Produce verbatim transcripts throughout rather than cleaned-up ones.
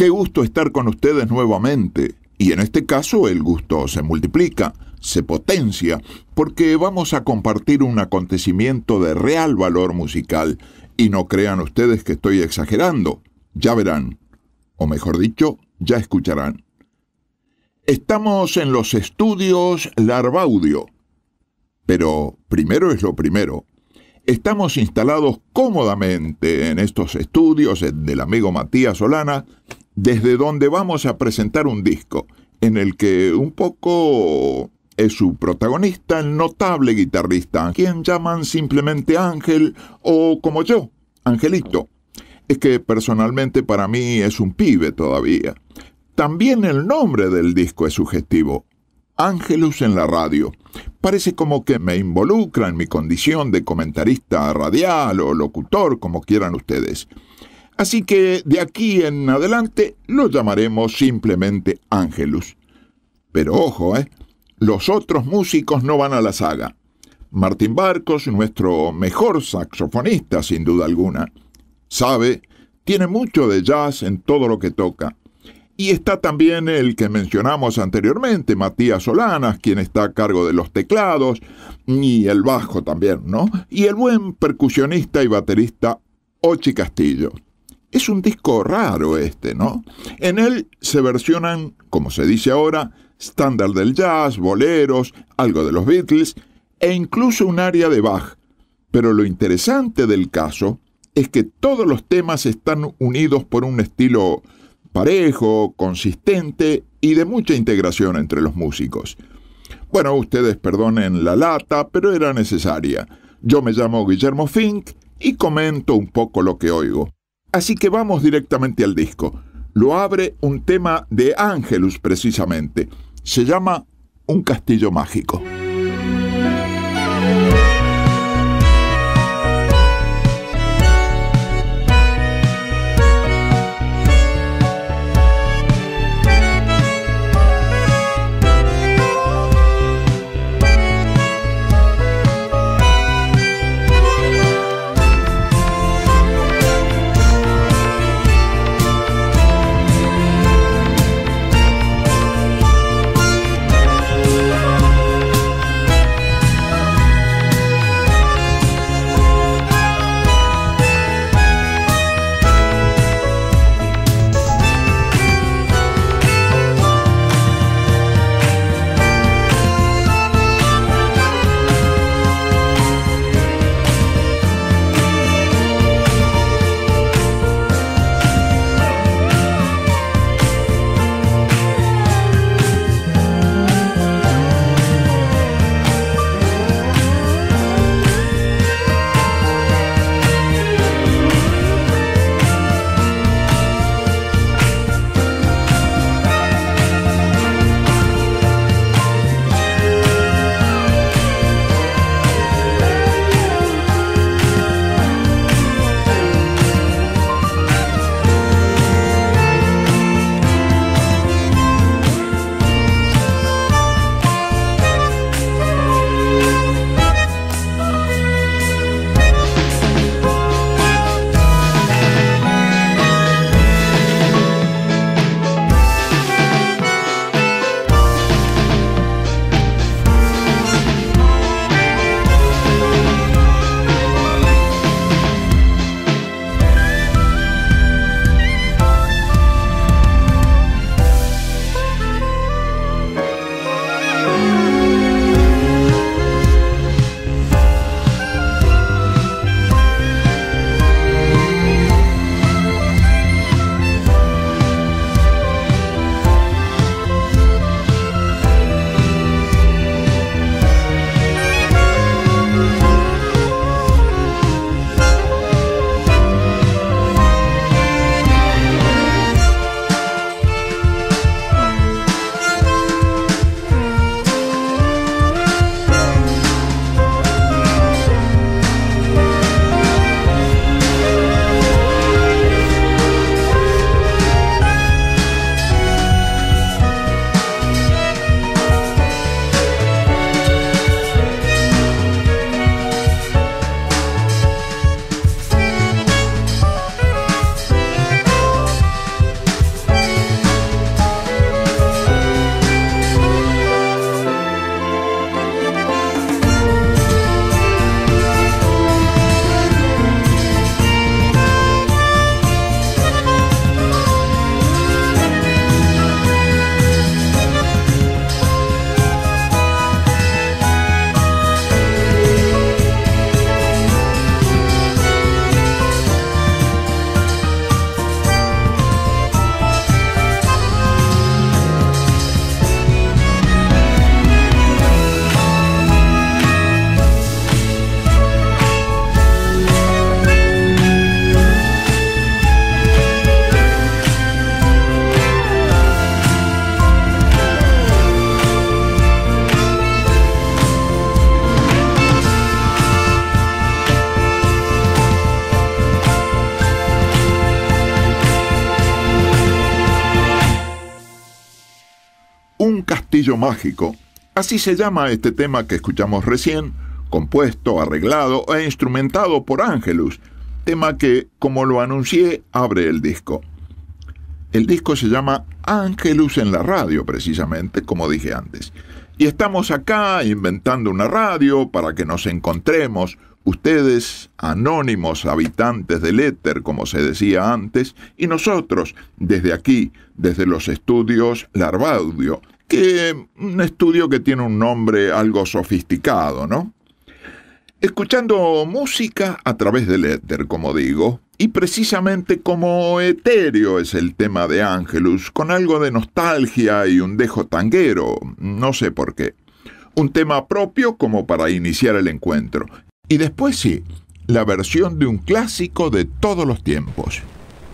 Qué gusto estar con ustedes nuevamente. Y en este caso el gusto se multiplica, se potencia, porque vamos a compartir un acontecimiento de real valor musical. Y no crean ustedes que estoy exagerando. Ya verán. O mejor dicho, ya escucharán. Estamos en los estudios Larvaudio. Pero primero es lo primero. Estamos instalados cómodamente en estos estudios del amigo Matías Solana, desde donde vamos a presentar un disco, en el que un poco es su protagonista el notable guitarrista, a quien llaman simplemente Ángel, o como yo, Angelito. Es que personalmente para mí es un pibe todavía. También el nombre del disco es sugestivo. Ángelus en la radio. Parece como que me involucra en mi condición de comentarista radial o locutor, como quieran ustedes. Así que de aquí en adelante lo llamaremos simplemente Ángelus. Pero ojo, ¿eh? Los otros músicos no van a la saga. Martín Barcos, nuestro mejor saxofonista sin duda alguna, sabe, tiene mucho de jazz en todo lo que toca. Y está también el que mencionamos anteriormente, Matías Solana, quien está a cargo de los teclados, y el bajo también, ¿no? Y el buen percusionista y baterista Ochi Castillo. Es un disco raro este, ¿no? En él se versionan, como se dice ahora, estándar del jazz, boleros, algo de los Beatles, e incluso un área de Bach. Pero lo interesante del caso es que todos los temas están unidos por un estilo parejo, consistente y de mucha integración entre los músicos. Bueno, ustedes perdonen la lata, pero era necesaria. Yo me llamo Guillermo Fink y comento un poco lo que oigo. Así que vamos directamente al disco. Lo abre un tema de Ángelus precisamente. Se llama Un castillo mágico. Un castillo mágico. Así se llama este tema que escuchamos recién, compuesto, arreglado e instrumentado por Angelus, tema que, como lo anuncié, abre el disco. El disco se llama Angelus en la radio, precisamente, como dije antes. Y estamos acá inventando una radio para que nos encontremos, ustedes, anónimos habitantes del éter, como se decía antes, y nosotros, desde aquí, desde los estudios Larvaudio, que un estudio que tiene un nombre algo sofisticado, ¿no? Escuchando música a través del éter, como digo, y precisamente como etéreo es el tema de Angelus, con algo de nostalgia y un dejo tanguero, no sé por qué. Un tema propio como para iniciar el encuentro. Y después sí, la versión de un clásico de todos los tiempos.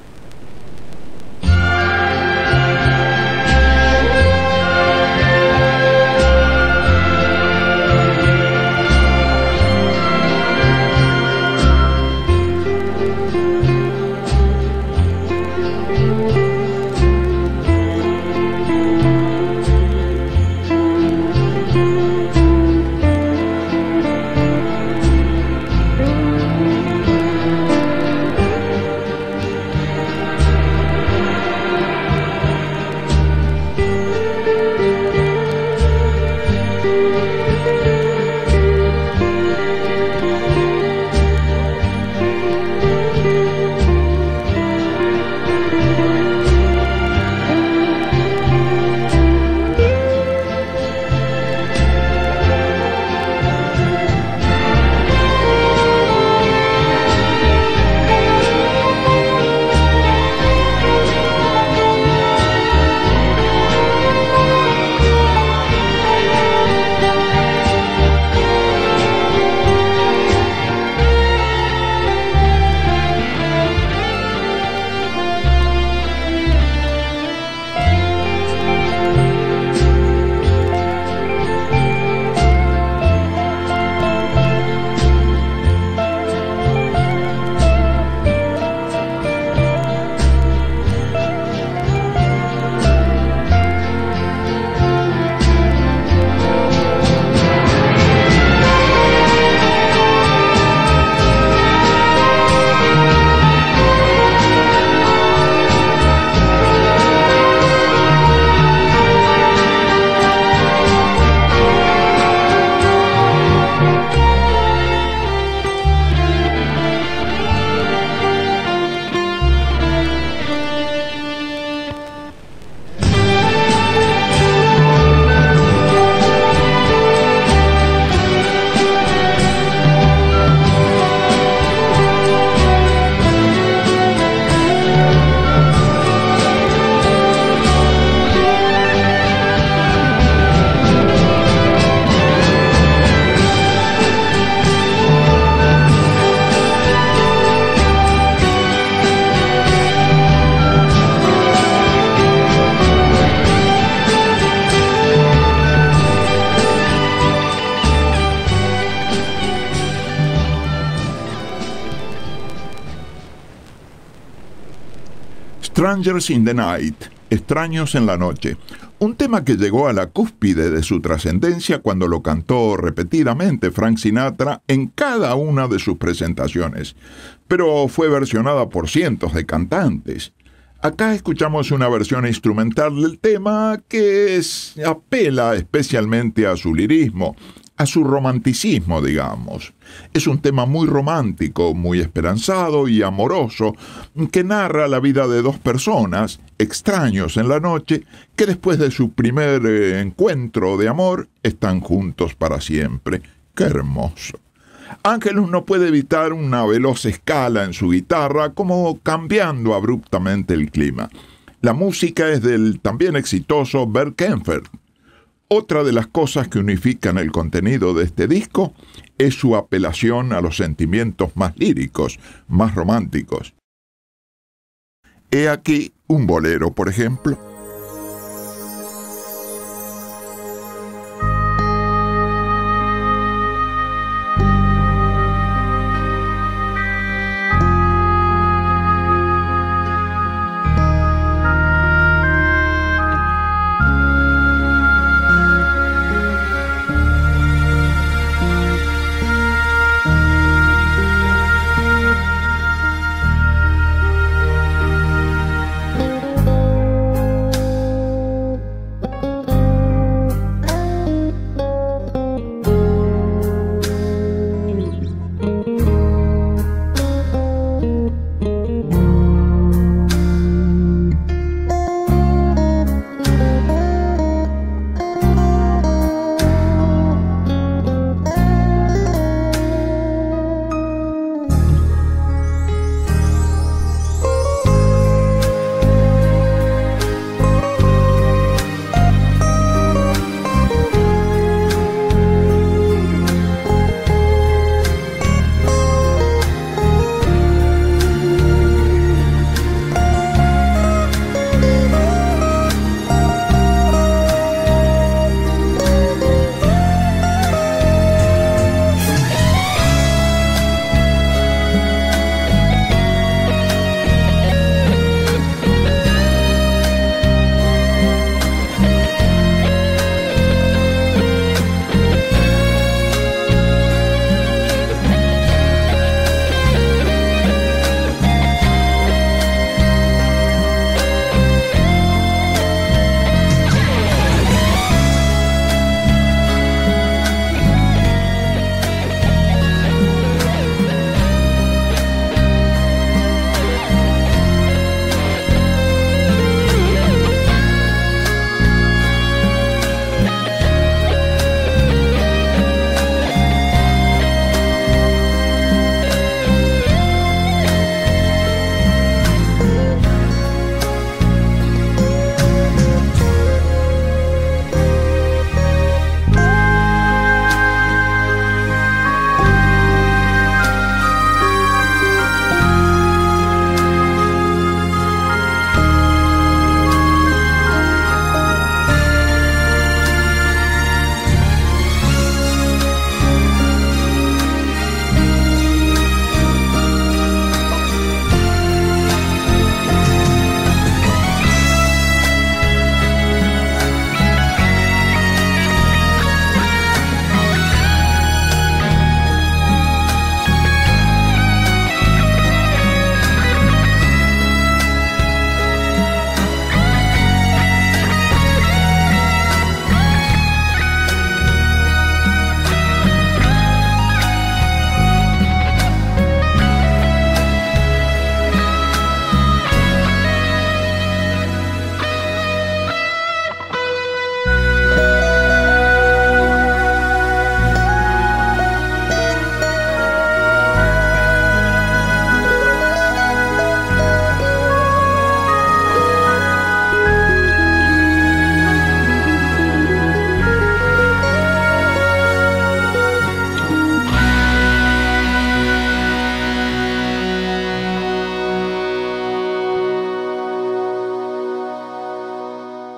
Strangers in the Night, Extraños en la Noche, un tema que llegó a la cúspide de su trascendencia cuando lo cantó repetidamente Frank Sinatra en cada una de sus presentaciones, pero fue versionada por cientos de cantantes. Acá escuchamos una versión instrumental del tema que es, apela especialmente a su lirismo, a su romanticismo, digamos. Es un tema muy romántico, muy esperanzado y amoroso, que narra la vida de dos personas, extraños en la noche, que después de su primer eh, encuentro de amor, están juntos para siempre. ¡Qué hermoso! Angelus no puede evitar una veloz escala en su guitarra, como cambiando abruptamente el clima. La música es del también exitoso Bert Kaempfert. Otra de las cosas que unifican el contenido de este disco es su apelación a los sentimientos más líricos, más románticos. He aquí un bolero, por ejemplo.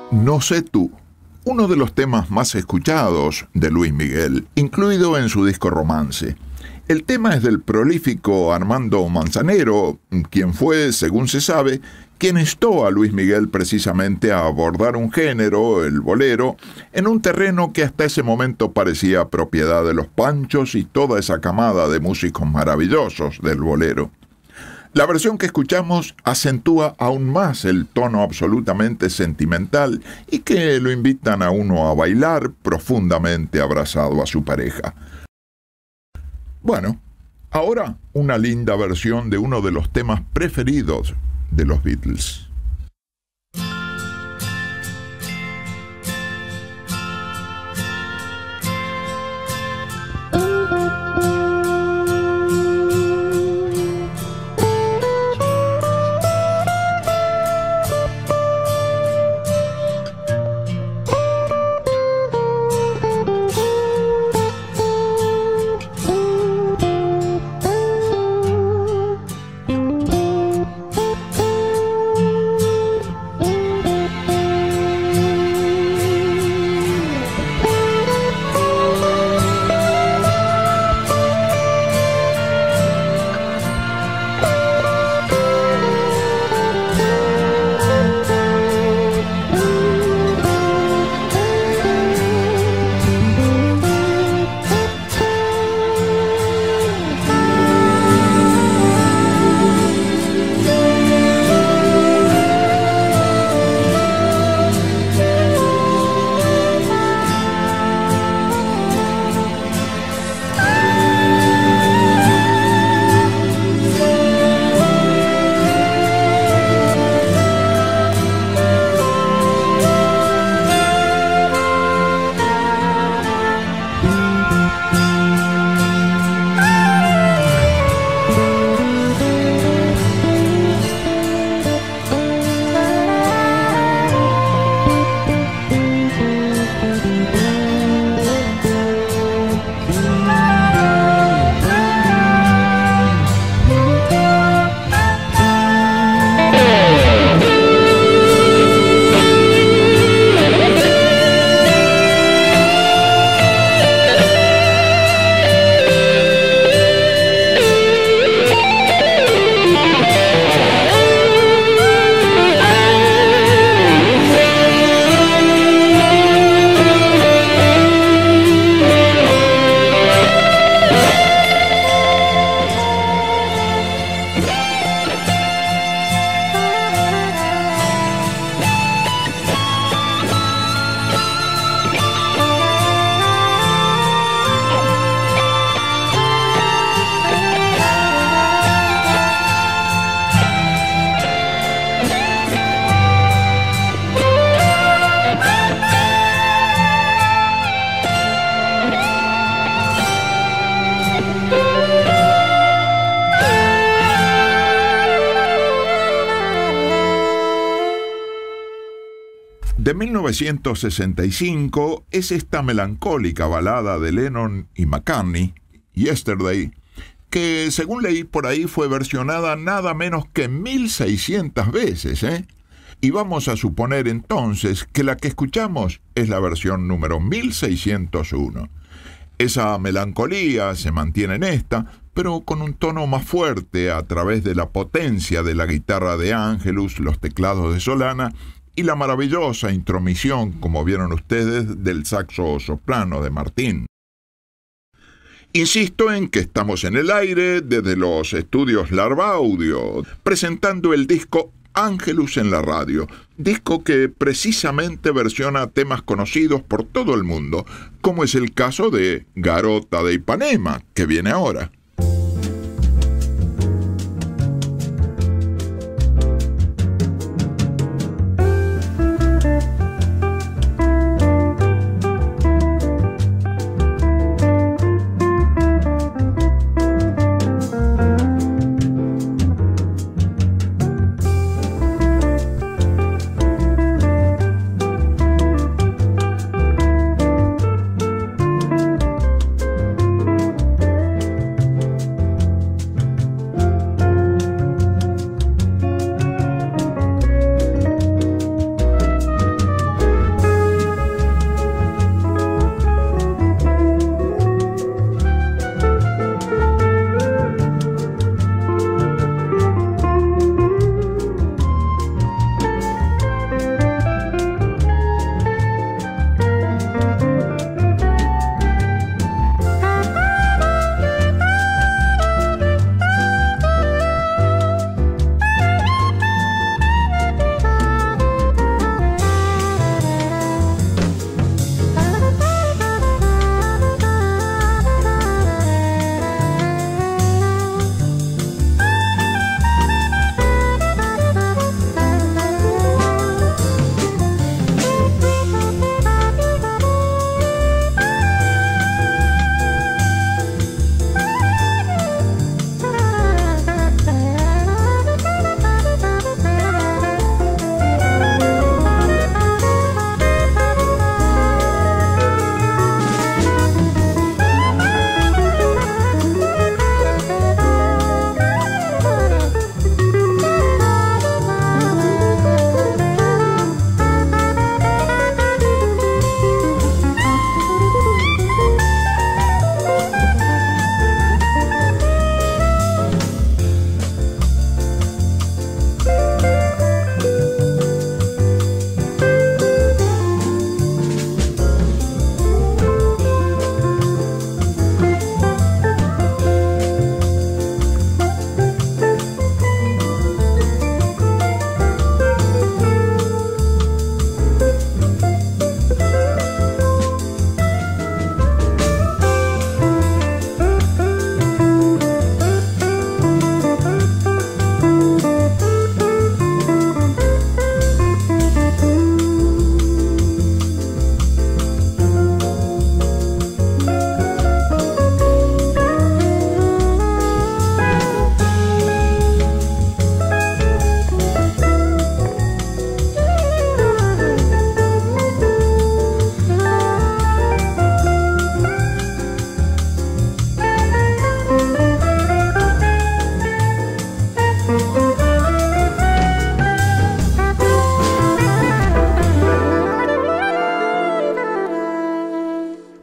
No sé tú, uno de los temas más escuchados de Luis Miguel, incluido en su disco Romance. El tema es del prolífico Armando Manzanero, quien fue, según se sabe, quien instó a Luis Miguel precisamente a abordar un género, el bolero, en un terreno que hasta ese momento parecía propiedad de los Panchos y toda esa camada de músicos maravillosos del bolero. La versión que escuchamos acentúa aún más el tono absolutamente sentimental y que lo invitan a uno a bailar profundamente abrazado a su pareja. Bueno, ahora una linda versión de uno de los temas preferidos de los Beatles. De mil novecientos sesenta y cinco es esta melancólica balada de Lennon y McCartney, Yesterday, que según leí por ahí fue versionada nada menos que mil seiscientas veces, ¿eh? Y vamos a suponer entonces que la que escuchamos es la versión número mil seiscientos uno. Esa melancolía se mantiene en esta, pero con un tono más fuerte a través de la potencia de la guitarra de Angelus, los teclados de Solana y la maravillosa intromisión, como vieron ustedes, del saxo soprano de Martín. Insisto en que estamos en el aire desde los estudios Larva Audio, presentando el disco Angelus en la radio, disco que precisamente versiona temas conocidos por todo el mundo, como es el caso de Garota de Ipanema, que viene ahora.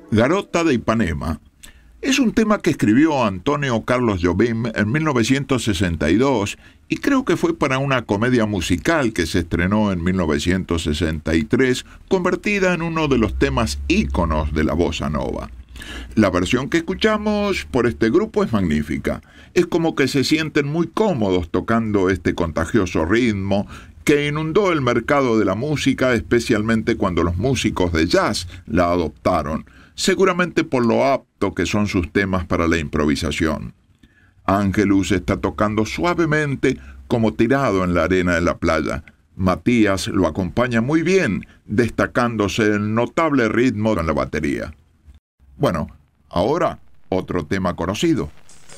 Garota de Ipanema es un tema que escribió Antonio Carlos Jobim en mil novecientos sesenta y dos y creo que fue para una comedia musical que se estrenó en mil novecientos sesenta y tres, convertida en uno de los temas íconos de la bossa nova. La versión que escuchamos por este grupo es magnífica. Es como que se sienten muy cómodos tocando este contagioso ritmo que inundó el mercado de la música, especialmente cuando los músicos de jazz la adoptaron, seguramente por lo apto que son sus temas para la improvisación. Ángelus está tocando suavemente como tirado en la arena de la playa. Matías lo acompaña muy bien, destacándose el notable ritmo en la batería. Bueno, ahora otro tema conocido.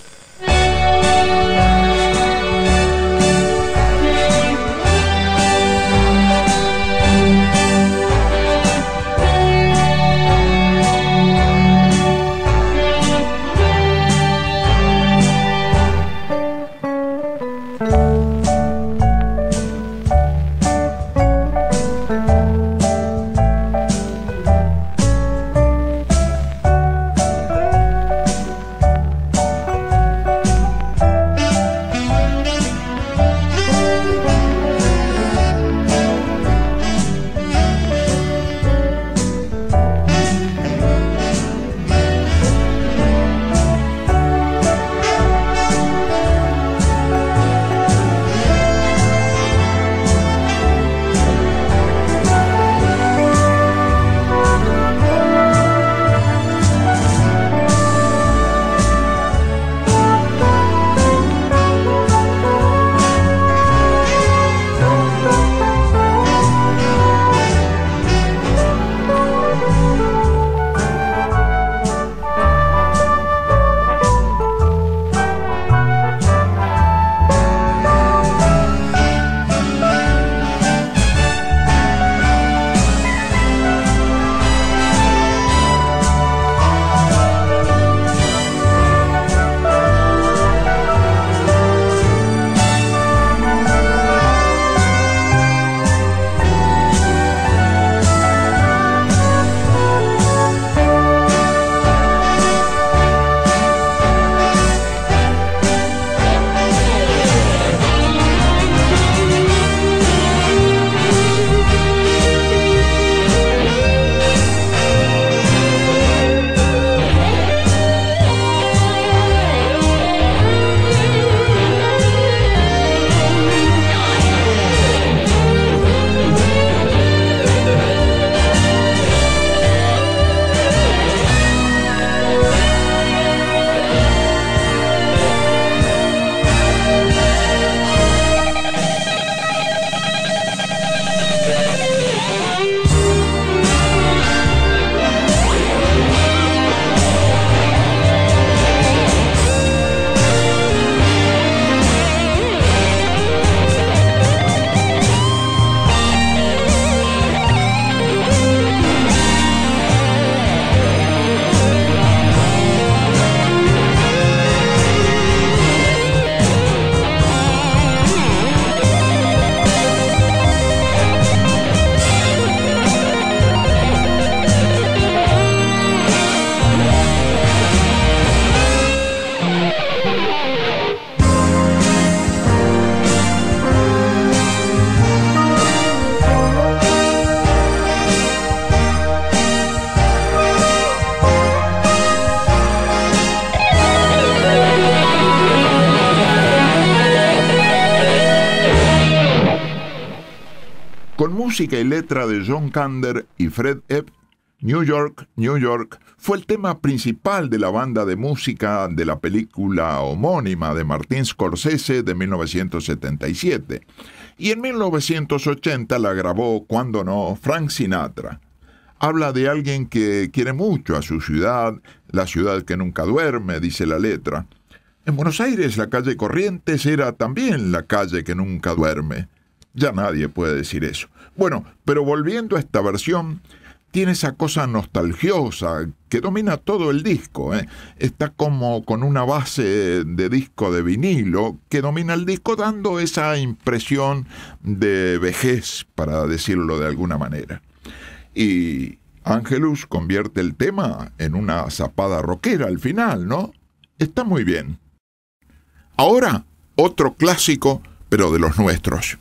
Con música y letra de John Kander y Fred Ebb, New York, New York fue el tema principal de la banda de música de la película homónima de Martin Scorsese de mil novecientos setenta y siete. Y en mil novecientos ochenta la grabó, cuando no, Frank Sinatra. Habla de alguien que quiere mucho a su ciudad, la ciudad que nunca duerme, dice la letra. En Buenos Aires la calle Corrientes era también la calle que nunca duerme. Ya nadie puede decir eso. Bueno, pero volviendo a esta versión, tiene esa cosa nostalgiosa que domina todo el disco, ¿eh? Está como con una base de disco de vinilo que domina el disco, dando esa impresión de vejez, para decirlo de alguna manera. Y, Angelus convierte el tema en una zapada rockera al final, ¿no? Está muy bien. Ahora, otro clásico, pero de los nuestros.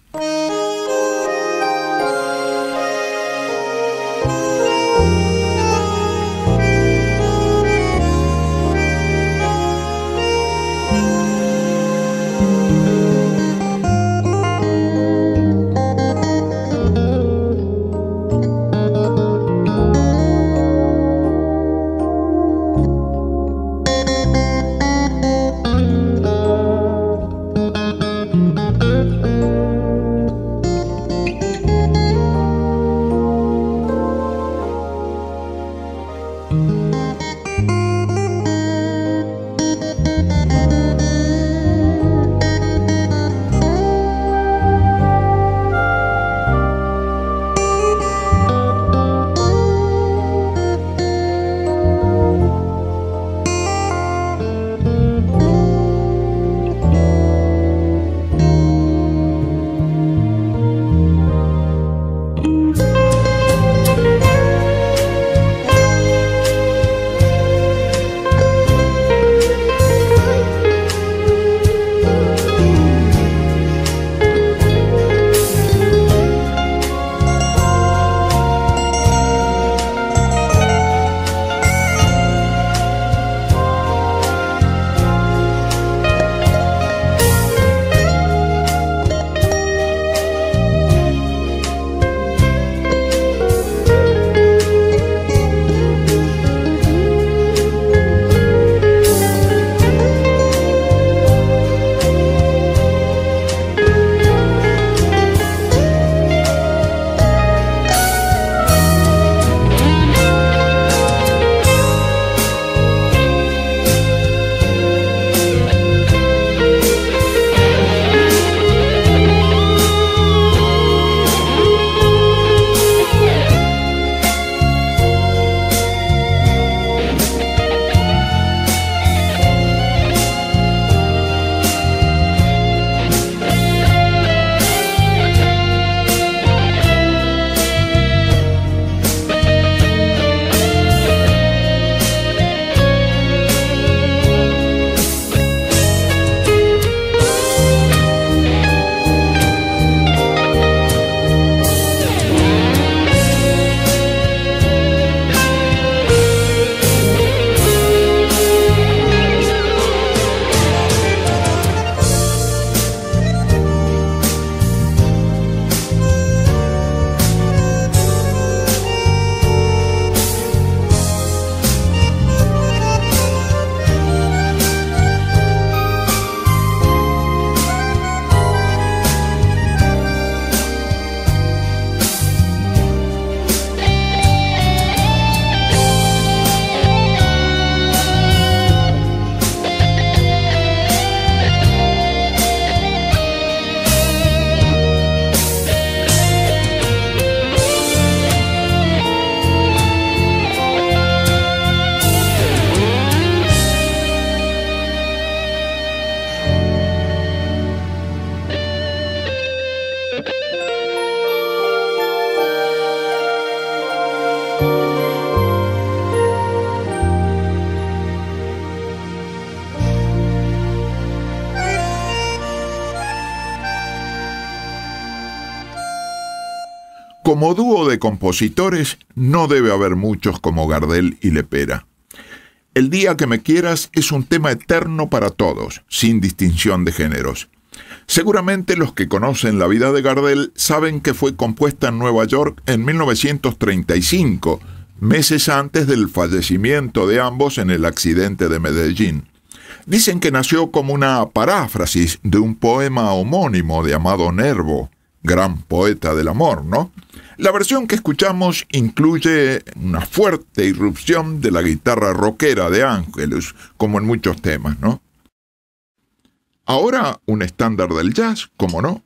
Como dúo de compositores, no debe haber muchos como Gardel y Lepera. El día que me quieras es un tema eterno para todos, sin distinción de géneros. Seguramente los que conocen la vida de Gardel saben que fue compuesta en Nueva York en mil novecientos treinta y cinco, meses antes del fallecimiento de ambos en el accidente de Medellín. Dicen que nació como una paráfrasis de un poema homónimo de Amado Nervo, gran poeta del amor, ¿no? La versión que escuchamos incluye una fuerte irrupción de la guitarra rockera de Angelus, como en muchos temas, ¿no? Ahora un estándar del jazz, ¿cómo no?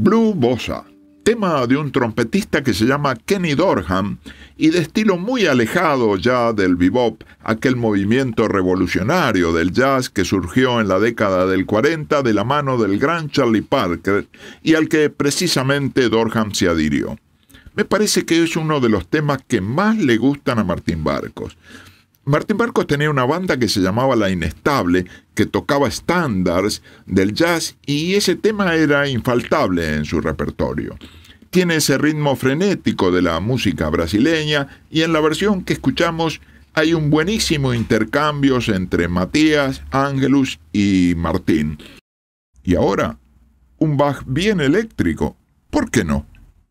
Blue Bossa, tema de un trompetista que se llama Kenny Dorham y de estilo muy alejado ya del bebop, aquel movimiento revolucionario del jazz que surgió en la década del cuarenta de la mano del gran Charlie Parker y al que precisamente Dorham se adhirió. Me parece que es uno de los temas que más le gustan a Martín Barcos. Martín Barcos tenía una banda que se llamaba La Inestable, que tocaba estándares del jazz y ese tema era infaltable en su repertorio. Tiene ese ritmo frenético de la música brasileña y en la versión que escuchamos hay un buenísimo intercambio entre Matías, Ángelus y Martín. Y ahora, un Bach bien eléctrico, ¿por qué no?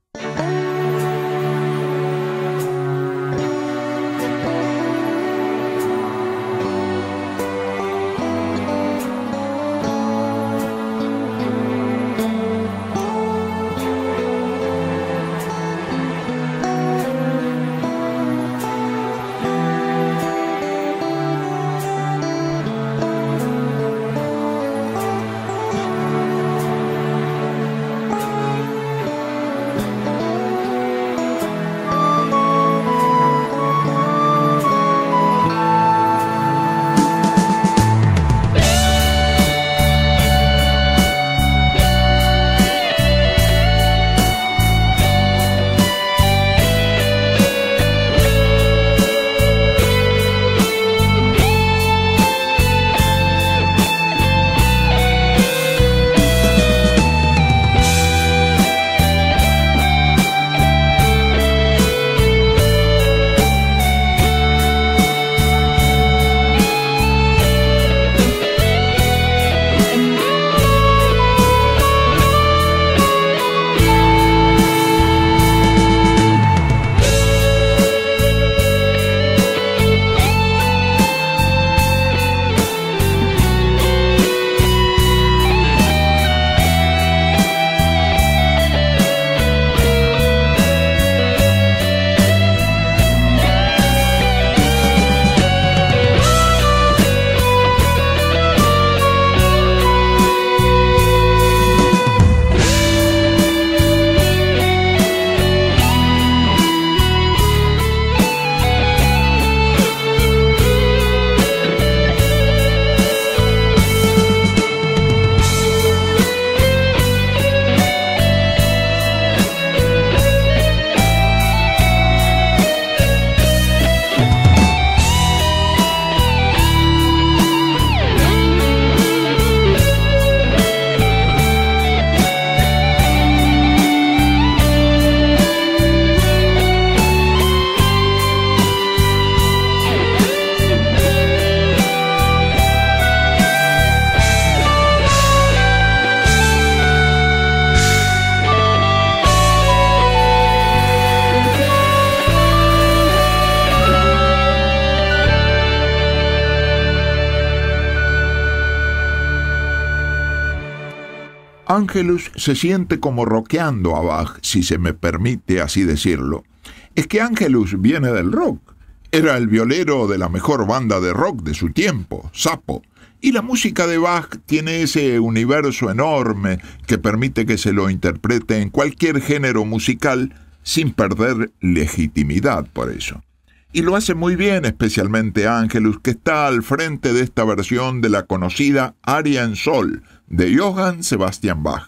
Ángelus se siente como rockeando a Bach, si se me permite así decirlo. Es que Ángelus viene del rock. Era el violero de la mejor banda de rock de su tiempo, Sapo. Y la música de Bach tiene ese universo enorme que permite que se lo interprete en cualquier género musical sin perder legitimidad por eso. Y lo hace muy bien, especialmente Ángelus, que está al frente de esta versión de la conocida Aria en Sol, de Johann Sebastian Bach.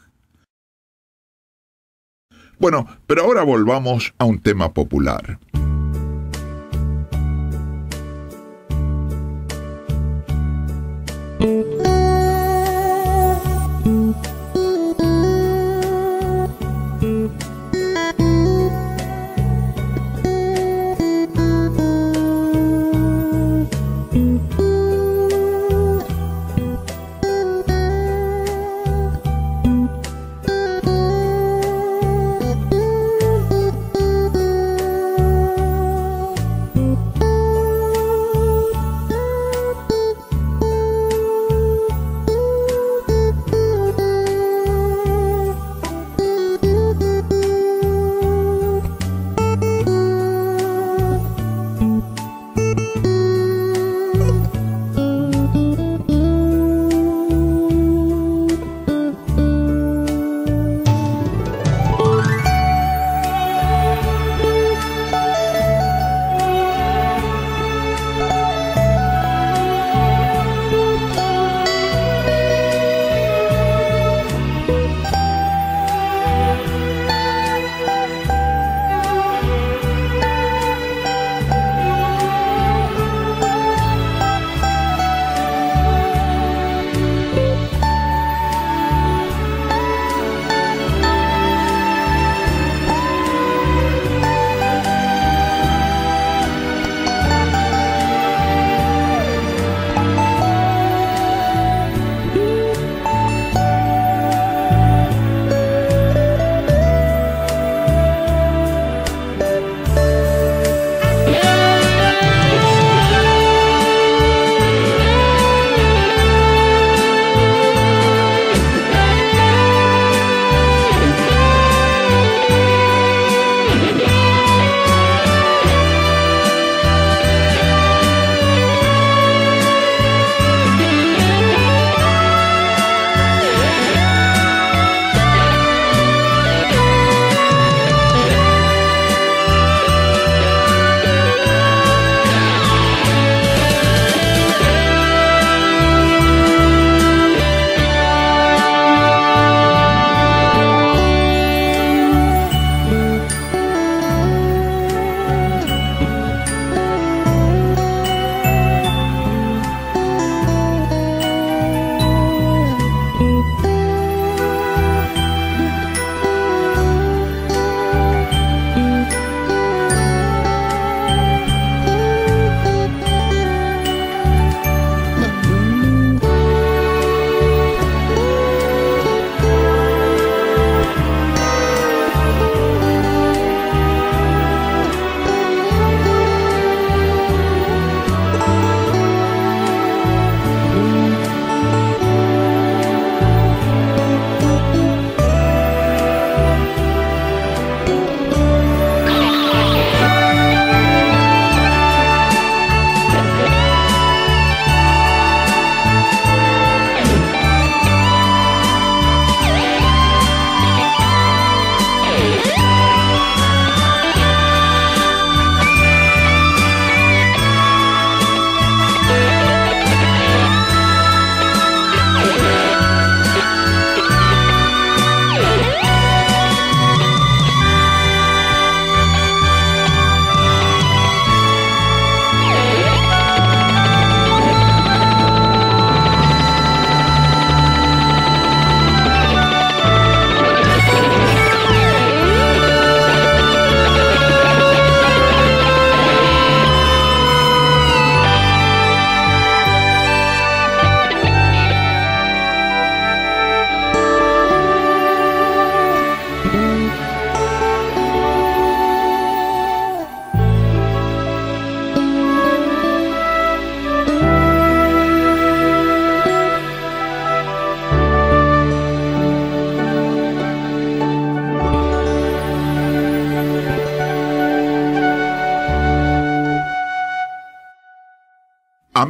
Bueno, pero ahora volvamos a un tema popular.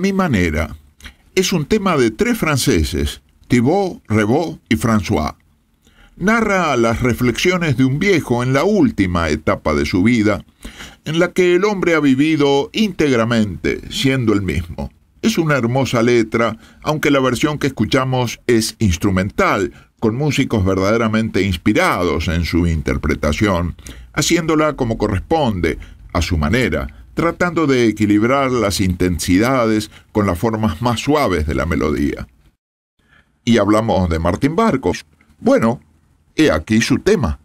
mi manera. Es un tema de tres franceses, Thibaut, Rebot y François. Narra las reflexiones de un viejo en la última etapa de su vida, en la que el hombre ha vivido íntegramente, siendo el mismo. Es una hermosa letra, aunque la versión que escuchamos es instrumental, con músicos verdaderamente inspirados en su interpretación, haciéndola como corresponde, a su manera, tratando de equilibrar las intensidades con las formas más suaves de la melodía. Y hablamos de Martín Barcos. Bueno, he aquí su tema.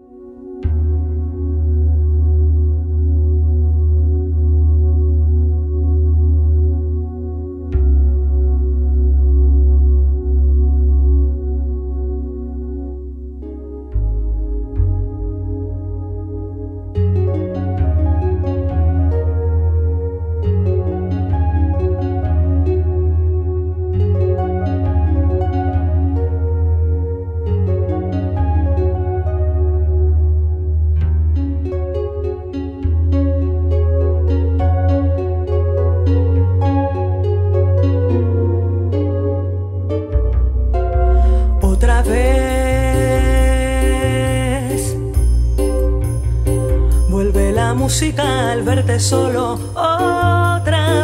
Música al verte solo otra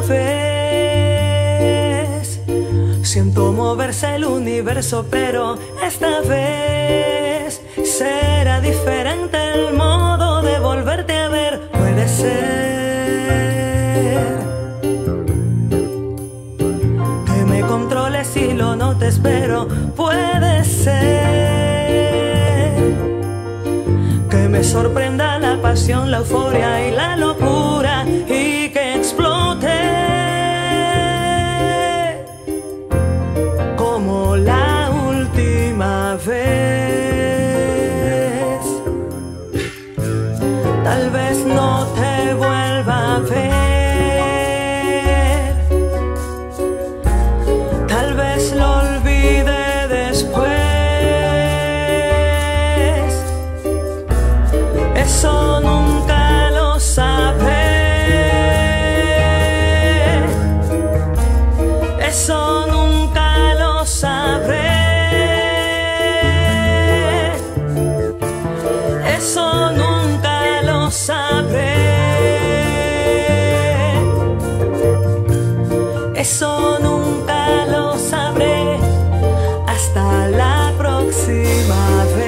vez. Siento moverse el universo, pero esta vez será diferente el modo de volverte a ver. Puede ser que me controles y lo notes, pero puede ser que me sorprenda la pasión, la euforia y la locura, y que explote como la última vez. Tal vez no te vuelva a ver, tal vez lo olvide después. Eso nunca lo sabré, eso nunca lo sabré, eso nunca lo sabré, eso nunca lo sabré. Hasta la próxima vez.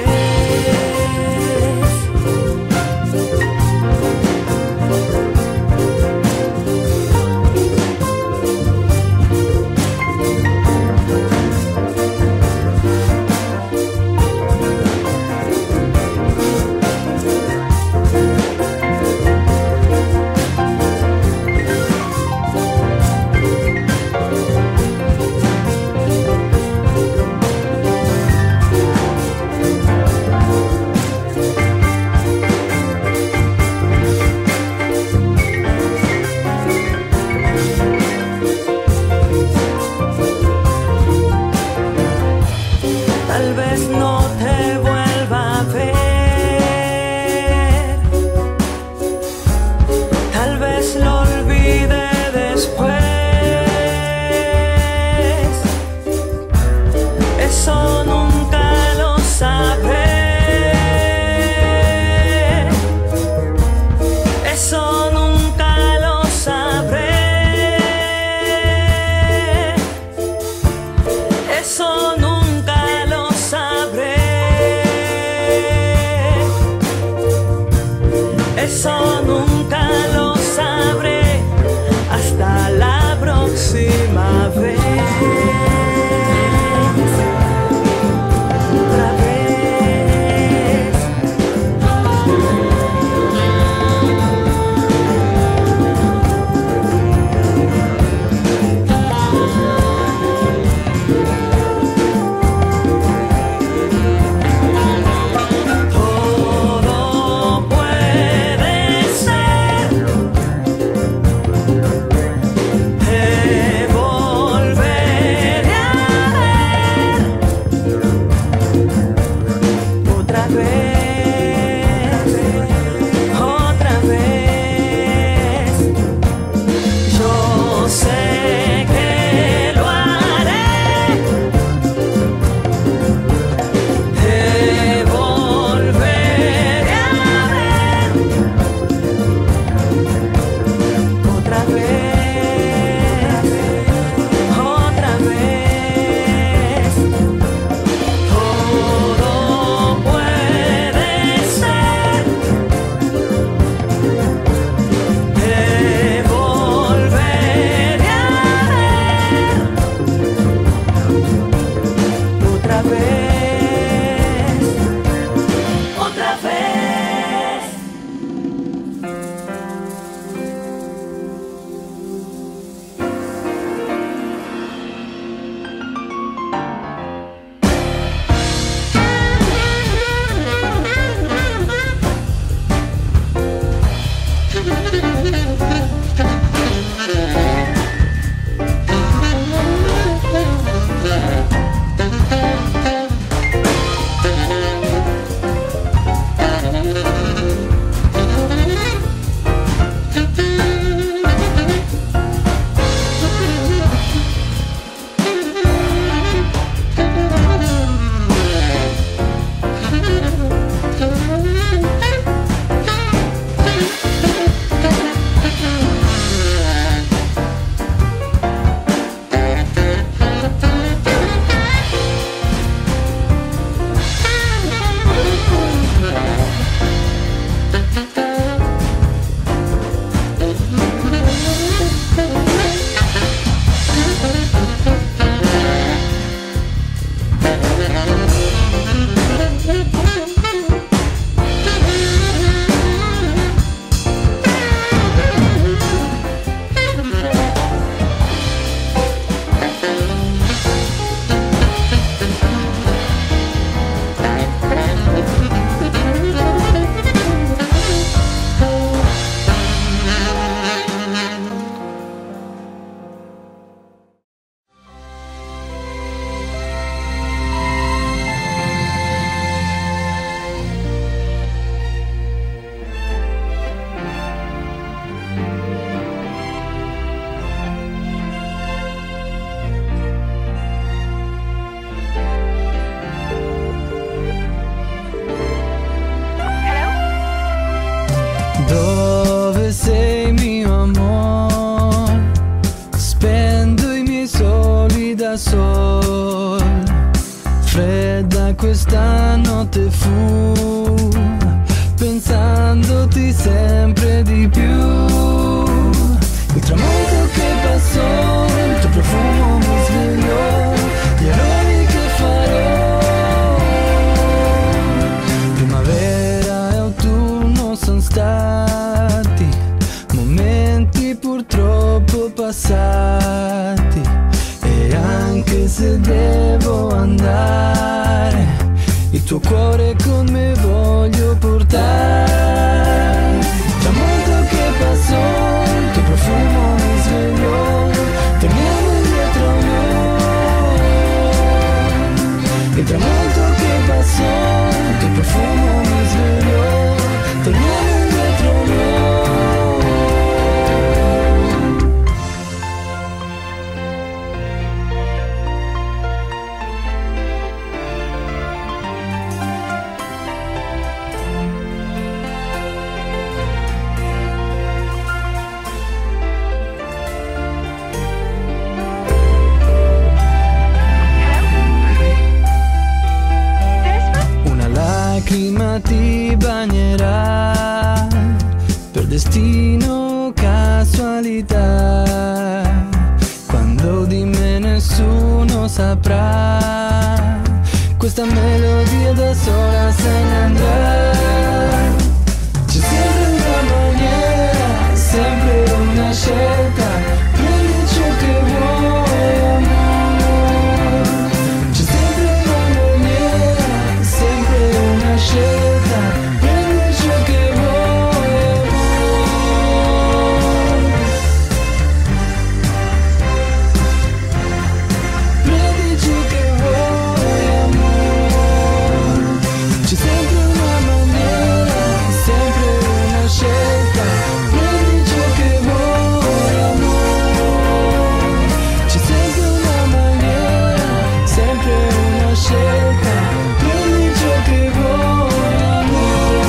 Tal vez no te vuelva a ver, tal vez lo olvide después. Eso nunca lo sabré, eso nunca lo sabré, eso nunca lo sabré, eso nunca lo sabré. Hasta la próxima vez. Otra vez. Todo puede ser. otra vez, otra vez. Dove sei mio amor? Spendo i miei soldi da sol. Fredda questa notte fu, pensandoti sempre di più. Il tramonto che passò, il tuo profumo mi svegliò, gli eroi che farò. Primavera e autunno sono stati momenti purtroppo passati, e anche se devo andare, il tuo cuore con me voglio portare. Il tramonto che passò, il tuo profumo mi svegliò, torniamo indietro noi. Il tramonto che passò, il tuo profumo mi svegliò, torniamo indietro noi. Lacrima ti bagnerà, per destino casualità, quando di me nessuno saprà, questa melodia da sola se ne andrà. C'è sempre una maniera, sempre una scelta, prendi ciò che vuoi, amore. C'è sempre una maniera, sempre una scelta, prendi ciò che vuoi, amore. Prendi ciò che vuoi, amore. C'è sempre una maniera, sempre una scelta, prendi ciò che vuoi, amore. C'è sempre una maniera, sempre una scelta, prendi ciò che vuoi, amore.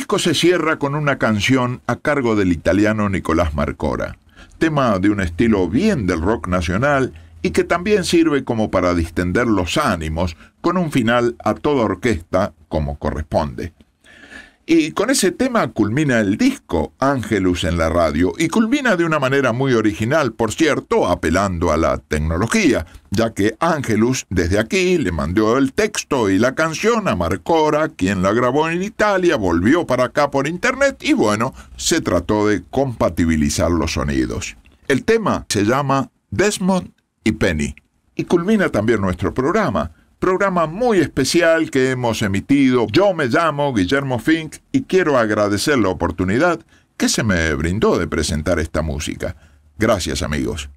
disco se cierra con una canción a cargo del italiano Nicolás Marcora, tema de un estilo bien del rock nacional y que también sirve como para distender los ánimos con un final a toda orquesta como corresponde. Y con ese tema culmina el disco Angelus en la radio, y culmina de una manera muy original, por cierto, apelando a la tecnología, ya que Angelus desde aquí le mandó el texto y la canción a Marcora, quien la grabó en Italia, volvió para acá por internet y bueno, se trató de compatibilizar los sonidos. El tema se llama Desmond y Penny, y culmina también nuestro programa. Programa muy especial que hemos emitido. Yo me llamo Guillermo Fink y quiero agradecer la oportunidad que se me brindó de presentar esta música. Gracias, amigos.